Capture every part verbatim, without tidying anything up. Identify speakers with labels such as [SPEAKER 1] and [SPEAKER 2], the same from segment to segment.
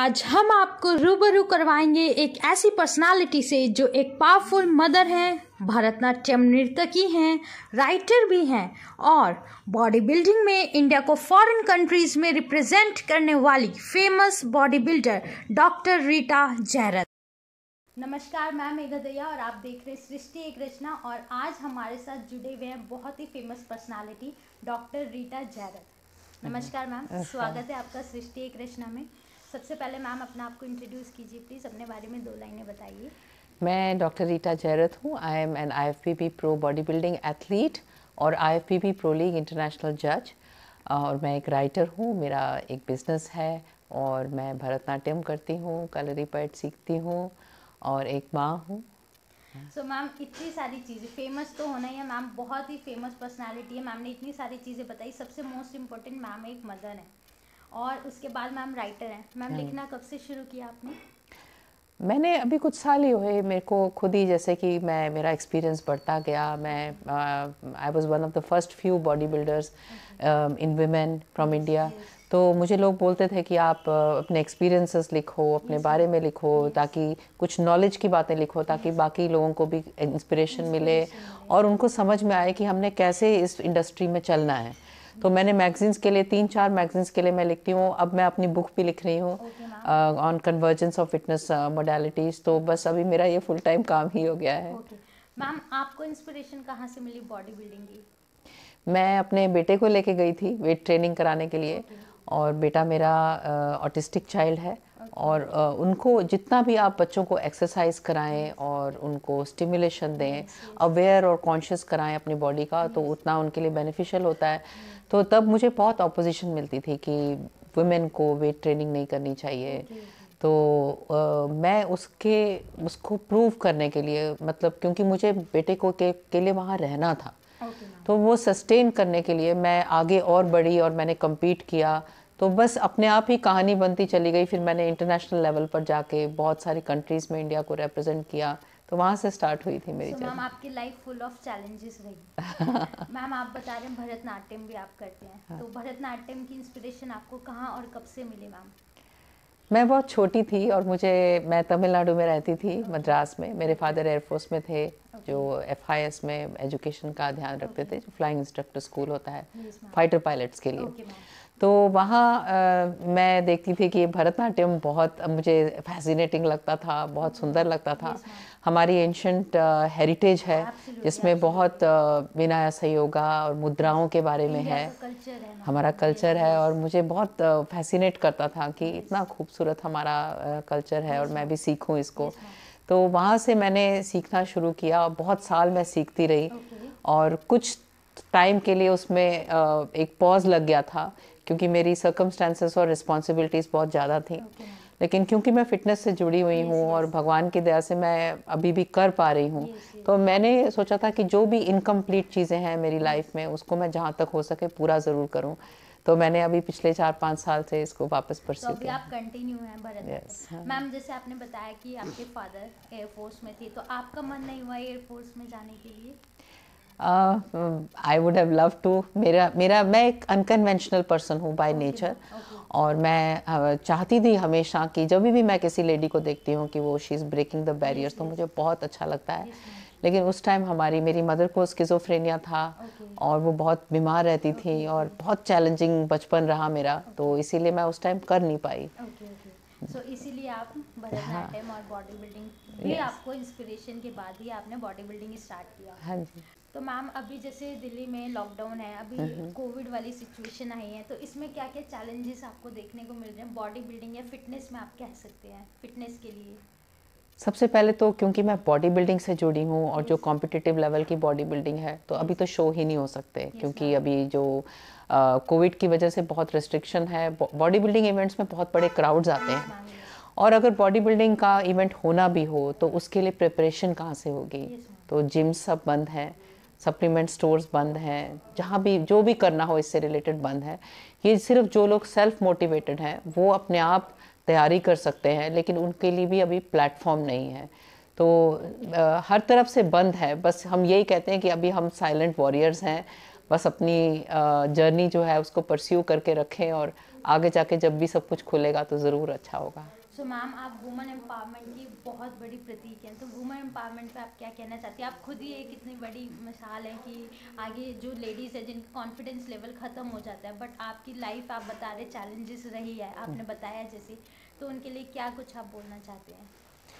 [SPEAKER 1] आज हम आपको रूबरू करवाएंगे एक ऐसी पर्सनालिटी से जो एक पावरफुल मदर हैं, भरतनाट्यम नर्तकी हैं, राइटर भी हैं और बॉडी बिल्डिंग में इंडिया को फॉरेन कंट्रीज में रिप्रेजेंट करने वाली famous body builder doctor Rita Jairath. नमस्कार, मैं मेघा दया और आप देख रहे हैं सृष्टि एक रचना। और आज हमारे साथ जुड़े हुए हैं बहुत ही famous personality doctor Rita Jairath. नमस्कार मैम, स्वागत है आपका सृष्टि एक रचना में। सबसे पहले मैम अपना आपको इंट्रोड्यूस कीजिए प्लीज़, अपने बारे में दो लाइनें बताइए।
[SPEAKER 2] मैं डॉक्टर रीटा जैरथ हूँ। I am an I F B B pro body building athlete और I F B B pro league international जज, और मैं एक राइटर हूँ। मेरा एक बिज़नेस है और मैं भरतनाट्यम करती हूँ, कलरीपयट्ट सीखती हूँ और एक माँ हूँ।
[SPEAKER 1] सो मैम इतनी सारी चीज़ें, फेमस तो होना ही है मैम, बहुत ही फेमस पर्सनालिटी है मैम ने, इतनी सारी चीज़ें बताई। सबसे मोस्ट इम्पोर्टेंट मैम एक मदर है और उसके बाद मैम राइटर हैं। मैम लिखना कब से शुरू किया आपने?
[SPEAKER 2] मैंने अभी कुछ साल ही हुए मेरे को खुद ही, जैसे कि मैं मेरा एक्सपीरियंस बढ़ता गया। मैं I was one of the first few body builders in women from India. तो मुझे लोग बोलते थे कि आप uh, अपने एक्सपीरियंसेस लिखो, अपने yes, बारे में लिखो, yes. ताकि कुछ नॉलेज की बातें लिखो, ताकि yes. बाकी लोगों को भी इंस्पिरेशन मिले और उनको समझ में आए कि हमने कैसे इस इंडस्ट्री में चलना है। तो मैंने मैगजीन्स के लिए, तीन चार मैगजीन्स के लिए मैं लिखती हूँ। अब मैं अपनी बुक भी लिख रही हूँ on convergence of fitness modalities. तो बस अभी मेरा ये फुल टाइम काम ही हो गया है।
[SPEAKER 1] मैम आपको इंस्पिरेशन कहाँ से मिली बॉडी बिल्डिंग की?
[SPEAKER 2] मैं अपने बेटे को लेके गई थी वेट ट्रेनिंग कराने के लिए, और बेटा मेरा ऑटिस्टिक uh, चाइल्ड है। और uh, उनको जितना भी आप बच्चों को एक्सरसाइज कराएं और उनको स्टिमुलेशन दें, अवेयर और कॉन्शियस कराएं अपनी बॉडी का, तो उतना उनके लिए बेनिफिशियल होता है। तो तब मुझे बहुत ऑपोजिशन मिलती थी कि वुमेन को वेट ट्रेनिंग नहीं करनी चाहिए। तो uh, मैं उसके उसको प्रूव करने के लिए, मतलब क्योंकि मुझे बेटे को के, के लिए वहाँ रहना था, तो वो सस्टेन करने के लिए मैं आगे और बढ़ी और मैंने कम्पीट किया। तो बस अपने आप ही कहानी बनती चली गई। फिर मैंने इंटरनेशनल लेवल पर जाके बहुत सारी कंट्रीज़ में इंडिया को रिप्रेजेंट किया। तो वहाँ से स्टार्ट हुई थी मेरी जर्नी।
[SPEAKER 1] मैम आपकी लाइफ फुल ऑफ चैलेंजेस रही। मैम आप बता रहे हैं भरतनाट्यम भी आप करते हैं, हाँ। तो भरतनाट्यम की इंस्पिरेशन आपको कहाँ और कब से मिली मैम?
[SPEAKER 2] मैं बहुत छोटी थी और मुझे मैं तमिलनाडु में रहती थी, मद्रास में। मेरे फादर एयरफोर्स में थे, जो एफ आई एस में एजुकेशन का ध्यान रखते थे, जो फ्लाइंग इंस्ट्रक्टर स्कूल होता है फाइटर पायलट्स के लिए। तो वहाँ मैं देखती थी कि भरतनाट्यम बहुत मुझे फैसिनेटिंग लगता था, बहुत सुंदर लगता था। हमारी एंशंट हेरिटेज है जिसमें बहुत विनय सहयोगा और मुद्राओं के बारे में है, हमारा कल्चर है। और मुझे बहुत फैसिनेट करता था कि इतना खूबसूरत हमारा कल्चर है और मैं भी सीखूं इसको। तो वहाँ से मैंने सीखना शुरू किया और बहुत साल मैं सीखती रही। और कुछ टाइम के लिए उसमें एक पॉज लग गया था क्योंकि मेरी सर्कमस्टेंसेस और रिस्पॉन्सिबिलिटीज़ बहुत ज़्यादा थी। लेकिन क्योंकि मैं फ़िटनेस से जुड़ी हुई हूँ और भगवान की दया से मैं अभी भी कर पा रही हूँ, तो मैंने सोचा था कि जो भी इनकम्प्लीट चीज़ें हैं मेरी लाइफ में, उसको मैं जहाँ तक हो सके पूरा ज़रूर करूँ। तो मैंने अभी पिछले चार पाँच साल से इसको वापस परस्यू
[SPEAKER 1] किया। तो अभी आप कंटिन्यू हैं भरतनाट्यम। मैम जैसे आपने बताया कि आपके फादर एयरफोर्स में थे, तो आपका मन नहीं हुआ एयरफोर्स में जाने के लिए?
[SPEAKER 2] I would have love to. मेरा मेरा मैं एक अनकन्वेंशनल पर्सन हूँ बाय नेचर, और मैं uh, चाहती थी हमेशा कि जब भी मैं किसी लेडी को देखती हूँ कि वो she is breaking the barriers, तो मुझे बहुत अच्छा लगता है। लेकिन उस टाइम हमारी मेरी मदर को स्किज़ोफ्रेनिया था और वो बहुत बीमार रहती थी और बहुत चैलेंजिंग बचपन रहा मेरा, तो इसीलिए मैं उस टाइम कर नहीं पाई।
[SPEAKER 1] सो इसीलिए आप भरतनाट्यम और बॉडी बिल्डिंग भी आपको इंस्पिरेशन के बाद ही आपने बॉडी बिल्डिंग स्टार्ट किया।
[SPEAKER 2] हाँ जी।
[SPEAKER 1] तो मैम अभी जैसे दिल्ली में लॉकडाउन है, अभी कोविड वाली सिचुएशन आई है, तो इसमें क्या क्या चैलेंजेस आपको देखने को मिल रहे हैं बॉडी बिल्डिंग या फिटनेस में, आप कह सकते हैं फिटनेस के लिए?
[SPEAKER 2] सबसे पहले तो क्योंकि मैं बॉडी बिल्डिंग से जुड़ी हूँ और जो कॉम्पिटिटिव लेवल की बॉडी बिल्डिंग है, तो अभी तो शो ही नहीं हो सकते क्योंकि अभी जो कोविड uh, की वजह से बहुत रिस्ट्रिक्शन है। बॉडी बिल्डिंग इवेंट्स में बहुत बड़े क्राउड्स आते हैं, और अगर बॉडी बिल्डिंग का इवेंट होना भी हो तो उसके लिए प्रिपरेशन कहाँ से होगी? तो जिम सब बंद हैं, सप्लीमेंट स्टोर्स बंद हैं, जहाँ भी जो भी करना हो इससे रिलेटेड बंद है। ये सिर्फ जो लोग सेल्फ मोटिवेटेड हैं वो अपने आप तैयारी कर सकते हैं, लेकिन उनके लिए भी अभी प्लेटफॉर्म नहीं है। तो आ, हर तरफ से बंद है। बस हम यही कहते हैं कि अभी हम साइलेंट वॉरियर्स हैं, बस अपनी जर्नी जो है उसको परस्यू करके रखें, और आगे जाके जब भी सब कुछ खुलेगा तो ज़रूर अच्छा होगा।
[SPEAKER 1] सो मैम, आप वुमेन एम्पावरमेंट की बहुत बड़ी प्रतीक हैं, तो वुमेन एम्पावरमेंट पे आप क्या कहना चाहती हैं? आप खुद ही एक इतनी बड़ी मिसाल है कि आगे जो लेडीज़ है जिनका कॉन्फिडेंस लेवल ख़त्म हो जाता है, बट आपकी लाइफ आप बता रहे चैलेंजेस रही है, आपने बताया जैसे, तो उनके लिए क्या कुछ आप बोलना चाहते हैं?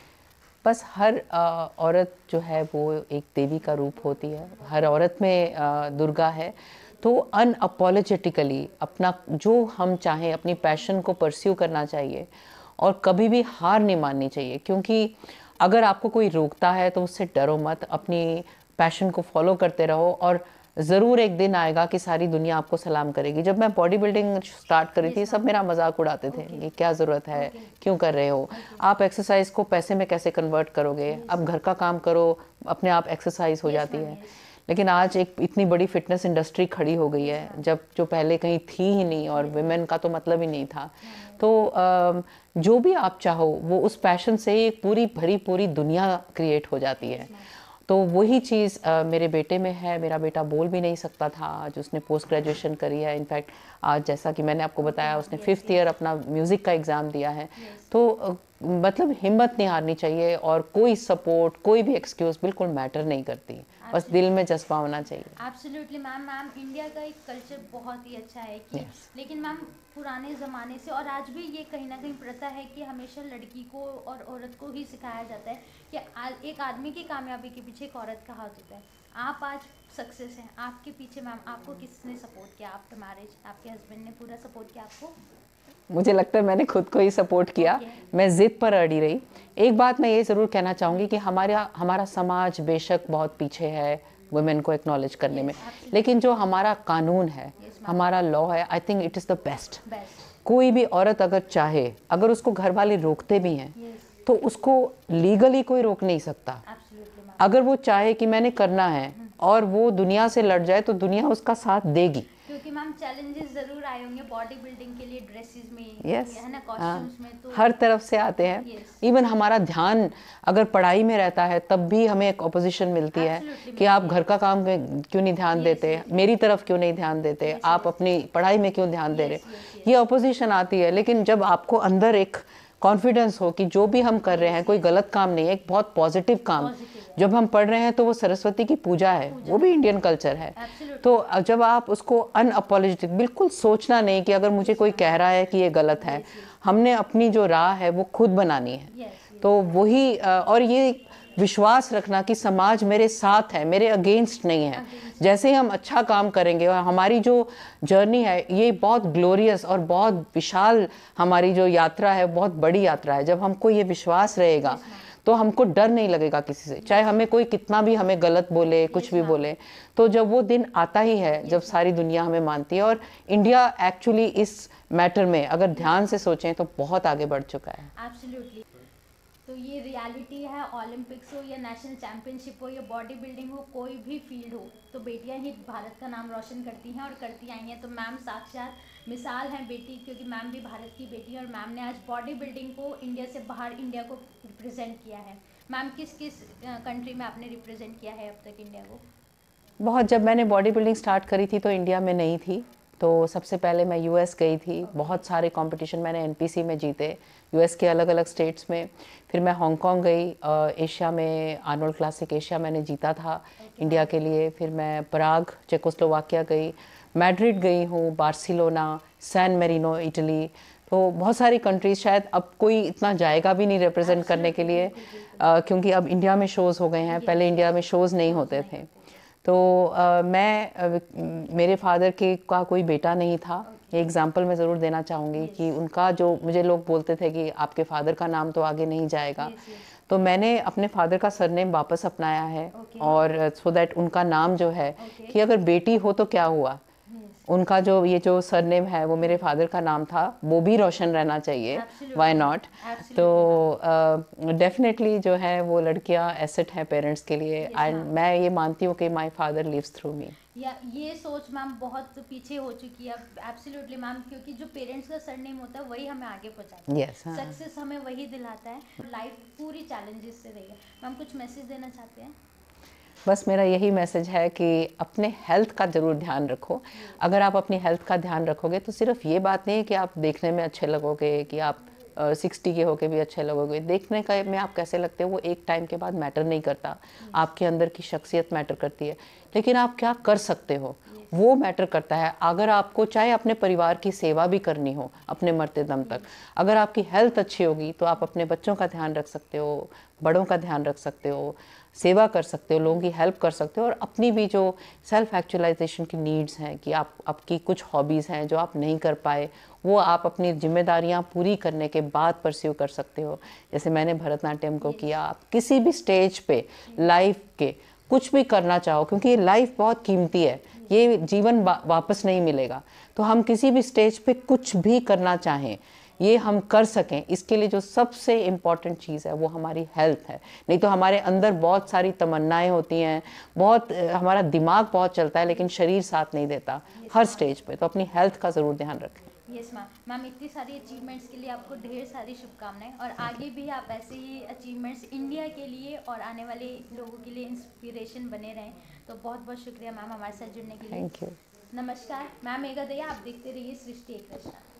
[SPEAKER 2] बस हर अ, औरत जो है वो एक देवी का रूप होती है, हर औरत में अ, दुर्गा है। तो अनअपोलोजेटिकली अपना जो हम चाहें अपनी पैशन को परस्यू करना चाहिए और कभी भी हार नहीं माननी चाहिए, क्योंकि अगर आपको कोई रोकता है तो उससे डरो मत, अपनी पैशन को फॉलो करते रहो और ज़रूर एक दिन आएगा कि सारी दुनिया आपको सलाम करेगी। जब मैं बॉडी बिल्डिंग स्टार्ट करी थी सब मेरा मजाक उड़ाते थे कि क्या ज़रूरत है, क्यों कर रहे हो आप, एक्सरसाइज को पैसे में कैसे कन्वर्ट करोगे, अब घर का काम करो अपने आप एक्सरसाइज हो जाती है। लेकिन आज एक इतनी बड़ी फिटनेस इंडस्ट्री खड़ी हो गई है, जब जो पहले कहीं थी ही नहीं और विमेन का तो मतलब ही नहीं था। तो जो भी आप चाहो वो उस पैशन से एक पूरी भरी पूरी दुनिया क्रिएट हो जाती है। तो वही चीज़ मेरे बेटे में है। मेरा बेटा बोल भी नहीं सकता था, आज उसने पोस्ट ग्रेजुएशन करी है। इनफैक्ट आज जैसा कि मैंने आपको बताया उसने फिफ्थ ईयर अपना म्यूज़िक का एग्ज़ाम दिया है। तो अ, मतलब हिम्मत नहीं हारनी चाहिए और कोई सपोर्ट कोई भी एक्सक्यूज़ बिल्कुल मैटर नहीं करती, बस दिल में जज्बा होना चाहिए।
[SPEAKER 1] Absolutely ma'am. मैम, इंडिया का एक कल्चर बहुत ही अच्छा है कि
[SPEAKER 2] yes.
[SPEAKER 1] लेकिन मैम पुराने ज़माने से और आज भी ये कहीं ना कहीं प्रथा है कि हमेशा लड़की को और औरत को ही सिखाया जाता है कि आ, एक आदमी की कामयाबी के पीछे एक औरत का हाथ होता है। आप आज सक्सेस हैं, आपके पीछे मैम आपको किसने सपोर्ट किया? आफ्टर मैरिज आपके हस्बैंड ने पूरा सपोर्ट किया आपको?
[SPEAKER 2] मुझे लगता है मैंने खुद को ही सपोर्ट किया, मैं ज़िद पर अड़ी रही। एक बात मैं ये ज़रूर कहना चाहूँगी कि हमारा हमारा समाज बेशक बहुत पीछे है वुमेन को एक्नॉलेज करने में, लेकिन जो हमारा कानून है, हमारा लॉ है, I think it is the best. कोई भी औरत अगर चाहे, अगर उसको घर वाले रोकते भी हैं तो उसको लीगली कोई रोक नहीं सकता। अगर वो चाहे कि मैंने करना है और वो दुनिया से लड़ जाए तो दुनिया उसका साथ देगी।
[SPEAKER 1] क्योंकि मैम चैलेंजेस जरूर आए होंगे बॉडी बिल्डिंग के लिए, ड्रेसेस में,
[SPEAKER 2] yes.
[SPEAKER 1] है ना, कॉस्ट्यूम्स में, तो
[SPEAKER 2] हर तरफ से आते हैं। Even yes. हमारा ध्यान अगर पढ़ाई में रहता है तब भी हमें एक ऑपोजिशन मिलती है कि आप घर का काम में क्यों नहीं ध्यान yes, देते, yes. मेरी तरफ क्यों नहीं ध्यान देते, yes, आप yes. अपनी पढ़ाई में क्यों ध्यान yes, दे रहे, yes, yes. ये ऑपोजिशन आती है। लेकिन जब आपको अंदर एक कॉन्फिडेंस हो कि जो भी हम कर रहे हैं कोई गलत काम नहीं है, एक बहुत पॉजिटिव काम, जब हम पढ़ रहे हैं तो वो सरस्वती की पूजा है, वो भी इंडियन कल्चर है। तो जब आप उसको अनअपोलोजेटिक, बिल्कुल सोचना नहीं कि अगर मुझे कोई कह रहा है कि ये गलत है, हमने अपनी जो राह है वो खुद बनानी है। तो वही, और ये विश्वास रखना कि समाज मेरे साथ है, मेरे अगेंस्ट नहीं है। जैसे ही हम अच्छा काम करेंगे और हमारी जो जर्नी है ये बहुत ग्लोरियस और बहुत विशाल, हमारी जो यात्रा है बहुत बड़ी यात्रा है, जब हमको ये विश्वास रहेगा तो हमको डर नहीं लगेगा किसी से, चाहे हमें कोई कितना भी हमें गलत बोले, कुछ भी बोले। तो जब वो दिन आता ही है जब सारी दुनिया हमें मानती है, और इंडिया एक्चुअली इस मैटर में अगर ध्यान से सोचें तो बहुत आगे बढ़ चुका है।
[SPEAKER 1] एब्सोल्युटली। तो ये रियलिटी है, ओलंपिक्स हो या नेशनल चैंपियनशिप हो या बॉडी बिल्डिंग हो, कोई भी फील्ड हो, तो बेटियां ही भारत का नाम रोशन करती हैं और करती आई हैं। तो मैम साक्षात मिसाल हैं बेटी, क्योंकि मैम भी भारत की बेटी है और मैम ने आज बॉडी बिल्डिंग को इंडिया से बाहर इंडिया को रिप्रेजेंट किया है। मैम किस किस कंट्री में आपने रिप्रेजेंट किया है अब तक इंडिया को?
[SPEAKER 2] बहुत, जब मैंने बॉडी बिल्डिंग स्टार्ट करी थी तो इंडिया में नहीं थी, तो सबसे पहले मैं यूएस गई थी। बहुत सारे कंपटीशन मैंने एनपीसी में जीते, यूएस के अलग अलग स्टेट्स में। फिर मैं हांगकांग गई, एशिया में आर्नोल्ड क्लासिक एशिया मैंने जीता था इंडिया के लिए। फिर मैं पराग चेकोस्लोवाकिया गई, मैड्रिड गई हूँ, बार्सिलोना, सैन मेरिनो इटली। तो बहुत सारी कंट्रीज, शायद अब कोई इतना जाएगा भी नहीं रिप्रेजेंट करने के लिए, uh, क्योंकि अब इंडिया में शोज़ हो गए हैं, पहले इंडिया में शोज़ नहीं होते थे। तो uh, मैं uh, मेरे फादर के का कोई बेटा नहीं था। ये एग्जांपल मैं ज़रूर देना चाहूँगी कि उनका जो, मुझे लोग बोलते थे कि आपके फादर का नाम तो आगे नहीं जाएगा, तो मैंने अपने फादर का सरनेम वापस अपनाया है, और सो दैट उनका नाम जो है कि अगर बेटी हो तो क्या हुआ, उनका जो ये जो सरनेम है वो मेरे फादर का नाम था, वो भी रोशन रहना चाहिए, व्हाई नॉट। तो डेफिनेटली uh, जो है वो लड़कियां एसेट हैं पेरेंट्स के लिए, एंड मैं ये मानती हूँ कि my father lives through me.
[SPEAKER 1] या ये सोच मैम बहुत पीछे हो चुकी है एब्सोल्युटली मैम, क्योंकि जो पेरेंट्स का सरनेम होता है वही हमें आगे पहुंचाता है।
[SPEAKER 2] yes, हाँ।
[SPEAKER 1] सक्सेस हमें वही दिलाता है। लाइफ पूरी चैलेंजेस से रही है। मैम कुछ मैसेज देना चाहते हैं?
[SPEAKER 2] बस मेरा यही मैसेज है कि अपने हेल्थ का ज़रूर ध्यान रखो। अगर आप अपनी हेल्थ का ध्यान रखोगे तो सिर्फ ये बात नहीं है कि आप देखने में अच्छे लगोगे, कि आप सिक्सटी के होके भी अच्छे लगोगे। देखने का में आप कैसे लगते हो वो एक टाइम के बाद मैटर नहीं करता, आपके अंदर की शख्सियत मैटर करती है, लेकिन आप क्या कर सकते हो वो मैटर करता है। अगर आपको चाहे अपने परिवार की सेवा भी करनी हो अपने मरते दम तक, अगर आपकी हेल्थ अच्छी होगी तो आप अपने बच्चों का ध्यान रख सकते हो, बड़ों का ध्यान रख सकते हो, सेवा कर सकते हो, लोगों की हेल्प कर सकते हो, और अपनी भी जो सेल्फ एक्चुअलाइजेशन की नीड्स हैं कि आप आपकी कुछ हॉबीज़ हैं जो आप नहीं कर पाए वो आप अपनी जिम्मेदारियां पूरी करने के बाद परस्यू कर सकते हो। जैसे मैंने भरतनाट्यम को किया, आप किसी भी स्टेज पे लाइफ के कुछ भी करना चाहो, क्योंकि ये लाइफ बहुत कीमती है, ये जीवन वापस नहीं मिलेगा, तो हम किसी भी स्टेज पे कुछ भी करना चाहें ये हम कर सकें, इसके लिए जो सबसे इम्पॉर्टेंट चीज़ है वो हमारी हेल्थ है। नहीं तो हमारे अंदर बहुत सारी तमन्नाएं होती हैं, बहुत हमारा दिमाग बहुत चलता है, लेकिन शरीर साथ नहीं देता हर स्टेज पे, तो अपनी हेल्थ का ज़रूर ध्यान रखें।
[SPEAKER 1] Yes ma'am. मैम इतनी सारी अचीवमेंट्स के लिए आपको ढेर सारी शुभकामनाएं, और आगे भी आप ऐसे ही अचीवमेंट्स इंडिया के लिए और आने वाले लोगों के लिए इंस्पिरेशन बने रहें। तो बहुत बहुत शुक्रिया मैम हमारे साथ जुड़ने के लिए।
[SPEAKER 2] Thank you.
[SPEAKER 1] नमस्कार, मैम मेघा दया, आप देखते रहिए सृष्टि एक रचना।